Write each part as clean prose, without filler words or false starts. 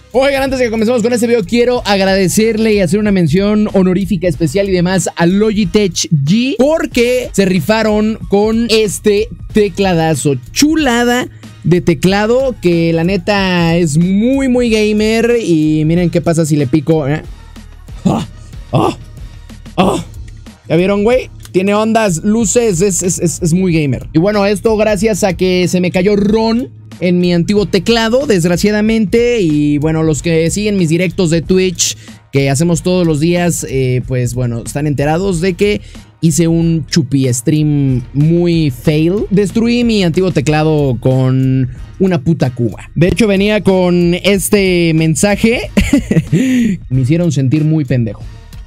Oigan, antes de que comencemos con este video, quiero agradecerle y hacer una mención honorífica especial y demás a Logitech G, porque se rifaron con este tecladazo. Chulada de teclado, que la neta es muy gamer. Y miren qué pasa si le pico, ¿Ya vieron, güey? Tiene ondas, luces, es muy gamer. Y bueno, esto gracias a que se me cayó RON en mi antiguo teclado, desgraciadamente. Y bueno, los que siguen mis directos de Twitch, que hacemos todos los días, pues bueno, están enterados de que hice un chupi stream muy fail. Destruí mi antiguo teclado con una puta cuba. De hecho, venía con este mensaje. Me hicieron sentir muy pendejo.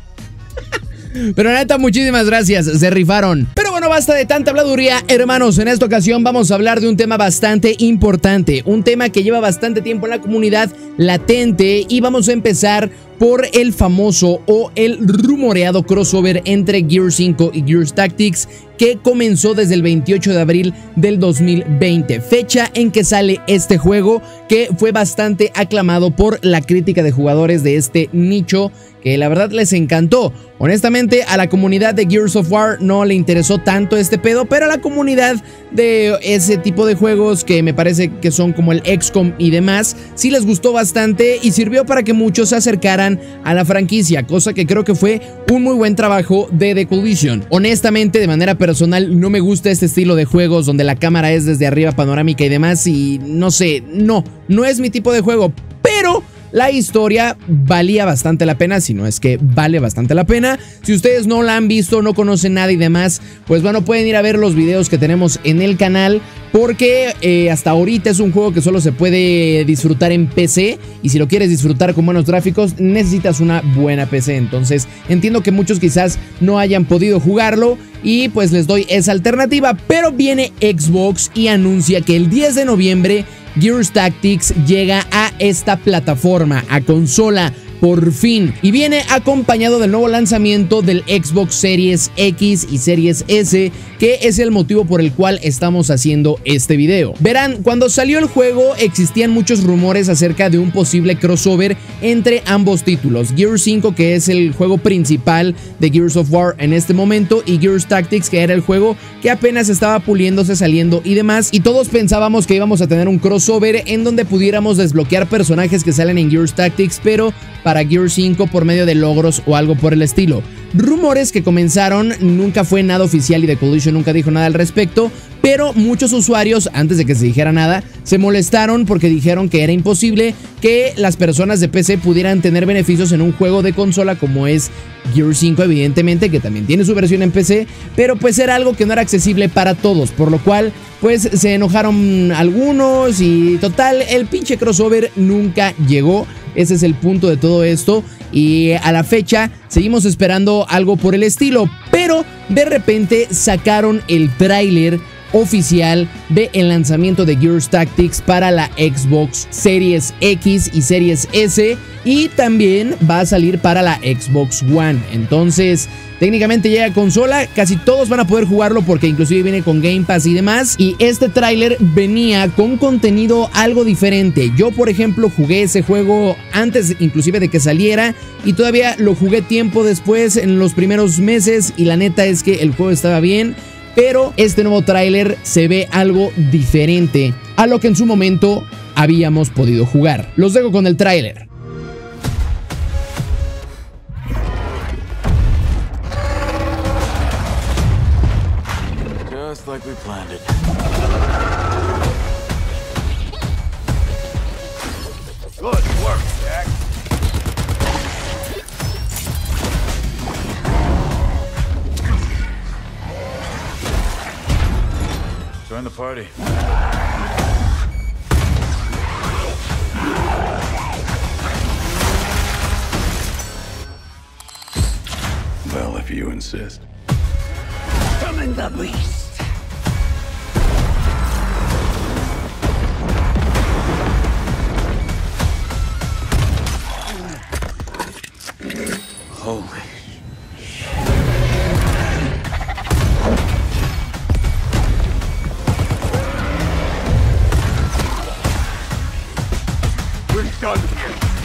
Pero neta, muchísimas gracias, se rifaron. Pero bueno, basta de tanta habladuría, hermanos. En esta ocasión vamos a hablar de un tema bastante importante, un tema que lleva bastante tiempo en la comunidad latente, y vamos a empezar por el famoso o el rumoreado crossover entre Gears 5 y Gears Tactics, que comenzó desde el 28 de abril del 2020, fecha en que sale este juego, que fue bastante aclamado por la crítica de jugadores de este nicho, que la verdad les encantó. Honestamente, a la comunidad de Gears of War no le interesó tanto este pedo, pero a la comunidad de ese tipo de juegos, que me parece que son como el XCOM y demás, sí les gustó bastante y sirvió para que muchos se acercaran a la franquicia, cosa que creo que fue un muy buen trabajo de The Coalition. Honestamente, de manera personal, no me gusta este estilo de juegos donde la cámara es desde arriba, panorámica y demás, y no sé, no es mi tipo de juego, pero la historia valía bastante la pena, si no es que vale bastante la pena. Si ustedes no la han visto, no conocen nada y demás, pues bueno, pueden ir a ver los videos que tenemos en el canal, porque hasta ahorita es un juego que solo se puede disfrutar en PC, y si lo quieres disfrutar con buenos gráficos, necesitas una buena PC. Entonces entiendo que muchos quizás no hayan podido jugarlo, y pues les doy esa alternativa. Pero viene Xbox y anuncia que el 10 de noviembre Gears Tactics llega a esta plataforma, a consola, por fin, y viene acompañado del nuevo lanzamiento del Xbox Series X y Series S, que es el motivo por el cual estamos haciendo este video. Verán, cuando salió el juego existían muchos rumores acerca de un posible crossover entre ambos títulos, Gears 5, que es el juego principal de Gears of War en este momento, y Gears Tactics, que era el juego que apenas estaba puliéndose, saliendo y demás, y todos pensábamos que íbamos a tener un crossover en donde pudiéramos desbloquear personajes que salen en Gears Tactics, pero para Gears 5 por medio de logros o algo por el estilo. Rumores que comenzaron, nunca fue nada oficial y The Coalition nunca dijo nada al respecto, pero muchos usuarios, antes de que se dijera nada, se molestaron porque dijeron que era imposible que las personas de PC pudieran tener beneficios en un juego de consola como es Gears 5, evidentemente, que también tiene su versión en PC, pero pues era algo que no era accesible para todos, por lo cual pues se enojaron algunos y total, el pinche crossover nunca llegó. Ese es el punto de todo esto, y a la fecha seguimos esperando algo por el estilo, pero de repente sacaron el tráiler oficial del lanzamiento de Gears Tactics para la Xbox Series X y Series S, y también va a salir para la Xbox One. Entonces técnicamente llega a consola, casi todos van a poder jugarlo porque inclusive viene con Game Pass y demás, y este tráiler venía con contenido algo diferente. Yo, por ejemplo, jugué ese juego antes inclusive de que saliera, y todavía lo jugué tiempo después en los primeros meses, y la neta es que el juego estaba bien, pero este nuevo tráiler se ve algo diferente a lo que en su momento habíamos podido jugar. Los dejo con el tráiler. Just like we planned it. Good work, Jack. Join the party. Well, if you insist. Summon the beast. Holy. We're done here.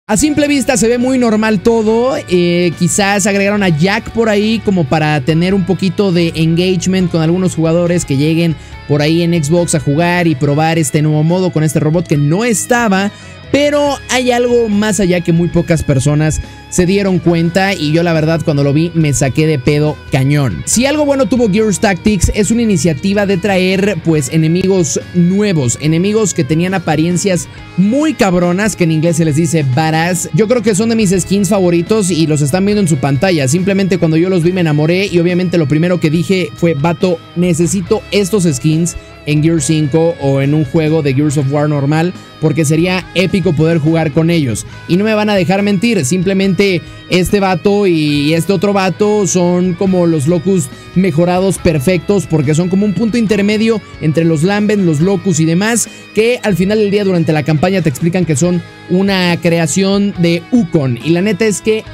A simple vista se ve muy normal todo, quizás agregaron a Jack por ahí como para tener un poquito de engagement con algunos jugadores que lleguen por ahí en Xbox a jugar y probar este nuevo modo con este robot que no estaba. Pero hay algo más allá que muy pocas personas se dieron cuenta y yo la verdad cuando lo vi me saqué de pedo cañón. Si algo bueno tuvo Gears Tactics es una iniciativa de traer pues enemigos nuevos, enemigos que tenían apariencias muy cabronas, que en inglés se les dice badass. Yo creo que son de mis skins favoritos y los están viendo en su pantalla. Simplemente cuando yo los vi me enamoré y obviamente lo primero que dije fue, vato, necesito estos skins en Gears 5 o en un juego de Gears of War normal, porque sería épico poder jugar con ellos. Y no me van a dejar mentir, simplemente este vato y este otro vato son como los Locust mejorados perfectos, porque son como un punto intermedio entre los Lambent, los Locust y demás, que al final del día durante la campaña te explican que son una creación de Ukon. Y la neta es que,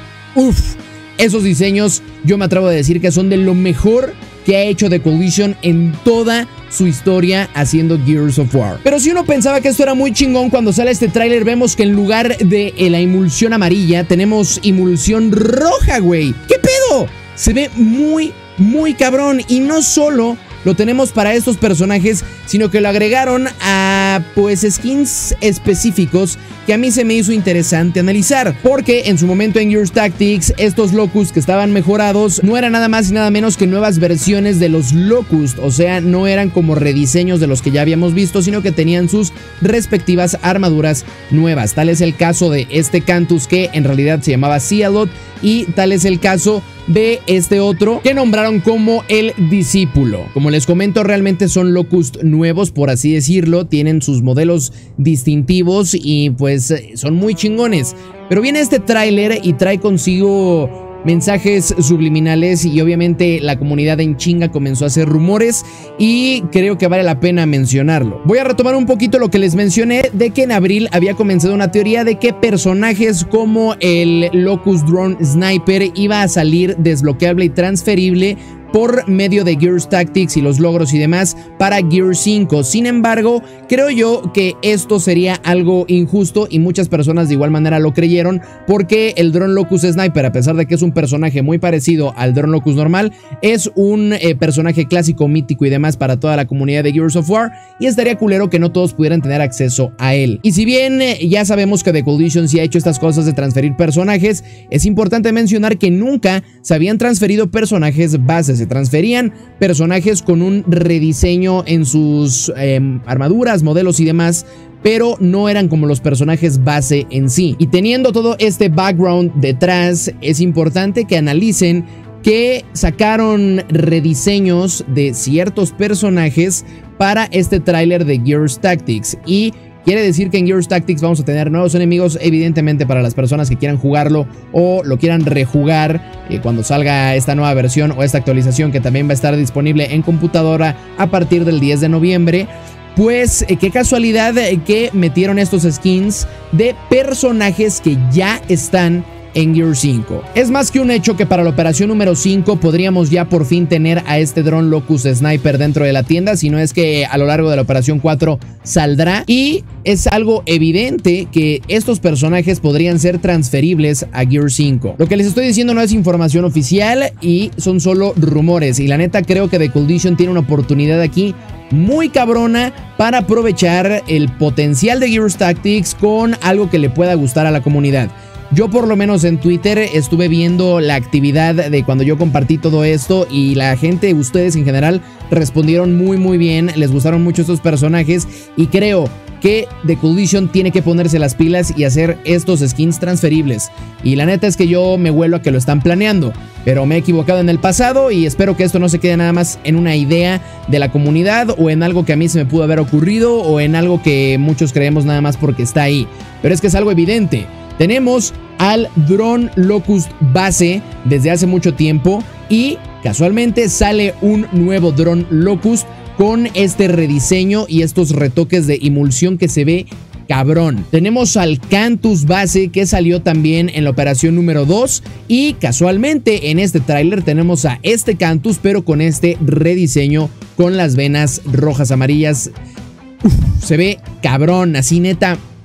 esos diseños yo me atrevo a decir que son de lo mejor que ha hecho The Coalition en toda su historia haciendo Gears of War. Pero si uno pensaba que esto era muy chingón, cuando sale este tráiler vemos que en lugar de la emulsión amarilla tenemos emulsión roja, güey. ¿Qué pedo? Se ve muy, muy cabrón. Y no solo lo tenemos para estos personajes, sino que lo agregaron a pues skins específicos que a mí se me hizo interesante analizar, porque en su momento en Gears Tactics estos Locust que estaban mejorados no eran nada más y nada menos que nuevas versiones de los Locust, o sea, no eran como rediseños de los que ya habíamos visto, sino que tenían sus respectivas armaduras nuevas. Tal es el caso de este Cantus, que en realidad se llamaba Cialot, y tal es el caso de este otro que nombraron como el Discípulo. Como les comento, realmente son Locust nuevos, por así decirlo, tienen sus modelos distintivos y pues son muy chingones. Pero viene este tráiler y trae consigo mensajes subliminales y obviamente la comunidad en chinga comenzó a hacer rumores y creo que vale la pena mencionarlo. Voy a retomar un poquito lo que les mencioné de que en abril había comenzado una teoría de que personajes como el Locust Drone Sniper iba a salir desbloqueable y transferible por medio de Gears Tactics y los logros y demás para Gears 5. Sin embargo, creo yo que esto sería algo injusto y muchas personas de igual manera lo creyeron, porque el Drone Locust Sniper, a pesar de que es un personaje muy parecido al Drone Locust normal, es un personaje clásico, mítico y demás para toda la comunidad de Gears of War, y estaría culero que no todos pudieran tener acceso a él. Y si bien ya sabemos que The Coalition sí ha hecho estas cosas de transferir personajes, es importante mencionar que nunca se habían transferido personajes bases. Se transferían personajes con un rediseño en sus armaduras, modelos y demás, pero no eran como los personajes base en sí. Y teniendo todo este background detrás, es importante que analicen que sacaron rediseños de ciertos personajes para este tráiler de Gears Tactics, y quiere decir que en Gears Tactics vamos a tener nuevos enemigos, evidentemente para las personas que quieran jugarlo o lo quieran rejugar cuando salga esta nueva versión o esta actualización, que también va a estar disponible en computadora a partir del 10 de noviembre. Pues qué casualidad que metieron estos skins de personajes que ya están en Gears 5. Es más que un hecho que para la operación número 5 podríamos ya por fin tener a este Drone Locust Sniper dentro de la tienda, si no es que a lo largo de la operación 4 saldrá, y es algo evidente que estos personajes podrían ser transferibles a Gears 5. Lo que les estoy diciendo no es información oficial y son solo rumores, y la neta creo que The Coalition tiene una oportunidad aquí muy cabrona para aprovechar el potencial de Gears Tactics con algo que le pueda gustar a la comunidad. Yo por lo menos en Twitter estuve viendo la actividad de cuando yo compartí todo esto y la gente, ustedes en general, respondieron muy bien, les gustaron mucho estos personajes y creo que The Coalition tiene que ponerse las pilas y hacer estos skins transferibles. Y la neta es que yo me huelo a que lo están planeando, pero me he equivocado en el pasado y espero que esto no se quede nada más en una idea de la comunidad o en algo que a mí se me pudo haber ocurrido o en algo que muchos creemos nada más porque está ahí. Pero es que es algo evidente. Tenemos al Drone Locust base desde hace mucho tiempo y casualmente sale un nuevo Drone Locust con este rediseño y estos retoques de emulsión que se ve cabrón. Tenemos al Cantus base que salió también en la operación número 2 y casualmente en este tráiler tenemos a este Cantus pero con este rediseño con las venas rojas amarillas. Se ve cabrón, así neta.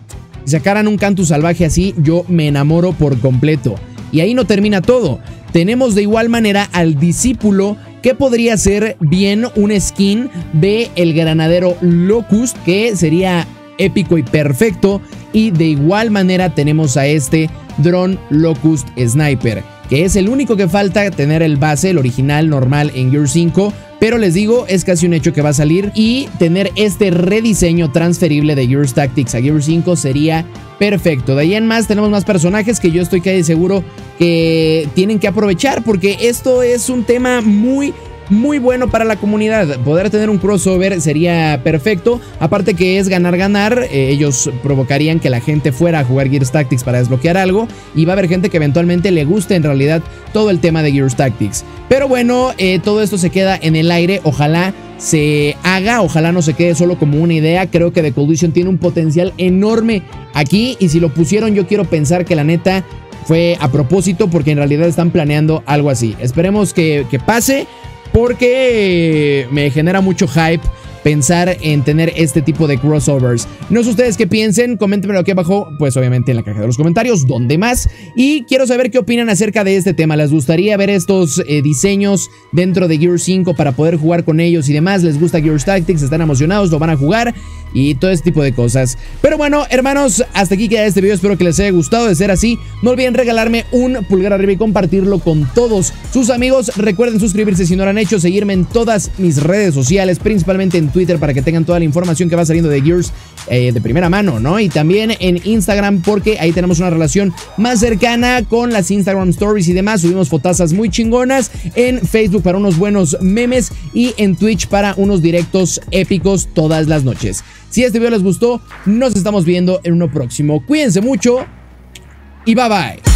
Si sacaran un Cantus salvaje así, yo me enamoro por completo. Y ahí no termina todo. Tenemos de igual manera al discípulo, que podría ser bien un skin de el granadero Locust, que sería épico y perfecto. Y de igual manera tenemos a este Drone Locust Sniper, que es el único que falta tener el base, el original normal en Gear 5. Pero les digo, es casi un hecho que va a salir, y tener este rediseño transferible de Gears Tactics a Gear 5 sería perfecto. De ahí en más tenemos más personajes que yo estoy casi seguro que tienen que aprovechar, porque esto es un tema muy bueno para la comunidad. Poder tener un crossover sería perfecto. Aparte que es ganar. Ellos provocarían que la gente fuera a jugar Gears Tactics para desbloquear algo, y va a haber gente que eventualmente le guste en realidad todo el tema de Gears Tactics. Pero bueno, todo esto se queda en el aire. Ojalá se haga, ojalá no se quede solo como una idea. Creo que The Collision tiene un potencial enorme aquí, y si lo pusieron, yo quiero pensar que la neta fue a propósito, porque en realidad están planeando algo así. Esperemos que pase, porque me genera mucho hype pensar en tener este tipo de crossovers. No sé ustedes qué piensen, coméntenmelo aquí abajo, pues obviamente en la caja de los comentarios, donde más. Y quiero saber qué opinan acerca de este tema. ¿Les gustaría ver estos diseños dentro de Gears 5 para poder jugar con ellos y demás? ¿Les gusta Gears Tactics? ¿Están emocionados? ¿Lo van a jugar? Y todo este tipo de cosas. Pero bueno, hermanos, hasta aquí queda este video. Espero que les haya gustado. De ser así, no olviden regalarme un pulgar arriba y compartirlo con todos sus amigos. Recuerden suscribirse si no lo han hecho, seguirme en todas mis redes sociales, principalmente en Twitter, para que tengan toda la información que va saliendo de Gears de primera mano, ¿no? Y también en Instagram, porque ahí tenemos una relación más cercana con las Instagram Stories y demás. Subimos fotazas muy chingonas. En Facebook para unos buenos memes, y en Twitch para unos directos épicos todas las noches. Si este video les gustó, nos estamos viendo en uno próximo. Cuídense mucho y bye bye.